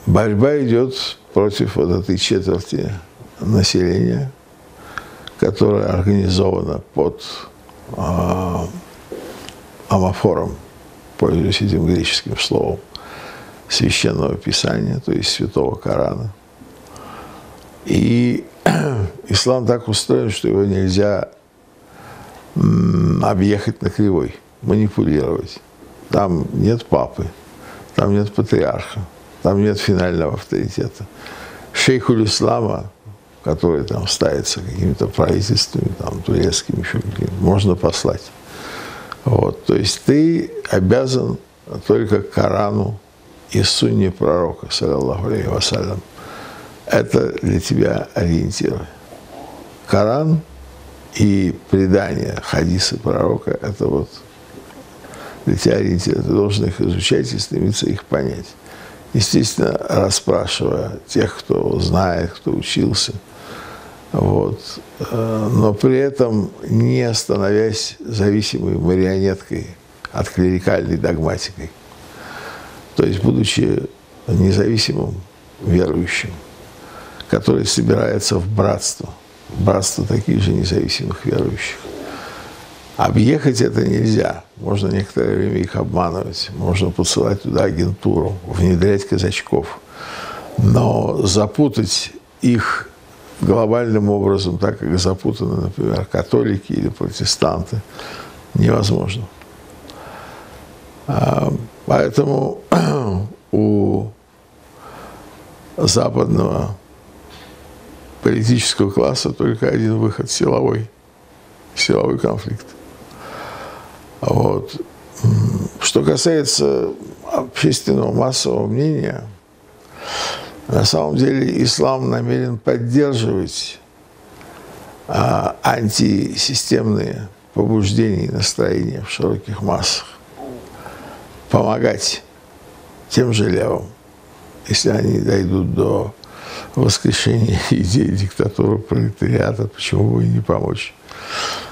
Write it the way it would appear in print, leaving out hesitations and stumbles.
борьба идет против вот этой четверти населения, которая организована под амофором, пользуясь этим греческим словом, священного писания, то есть святого Корана. И ислам так устроен, что его нельзя объехать на кривой, манипулировать. Там нет папы, там нет патриарха, там нет финального авторитета. Шейхуль ислама, который там ставится какими-то правительствами, там, турецкими, еще какими-то, можно послать. Вот. То есть ты обязан только Корану и сунне пророка, саллаллаху алейхи вассалям. Это для тебя ориентиры. Коран и предания, хадисы пророка, это вот для тебя ориентиры. Ты должен их изучать и стремиться их понять. Естественно, расспрашивая тех, кто знает, кто учился. Вот. Но при этом не становясь зависимой марионеткой от клерикальной догматикой. То есть, будучи независимым верующим, который собирается в братство таких же независимых верующих. Объехать это нельзя. Можно некоторое время их обманывать, можно посылать туда агентуру, внедрять казачков. Но запутать их глобальным образом, так как запутаны, например, католики или протестанты, невозможно. Поэтому у западного политического класса только один выход – силовой конфликт. Вот. Что касается общественного массового мнения, на самом деле ислам намерен поддерживать антисистемные побуждения и настроения в широких массах, помогать тем же левым, если они дойдут до воскрешения идеи диктатуры пролетариата, почему бы и не помочь.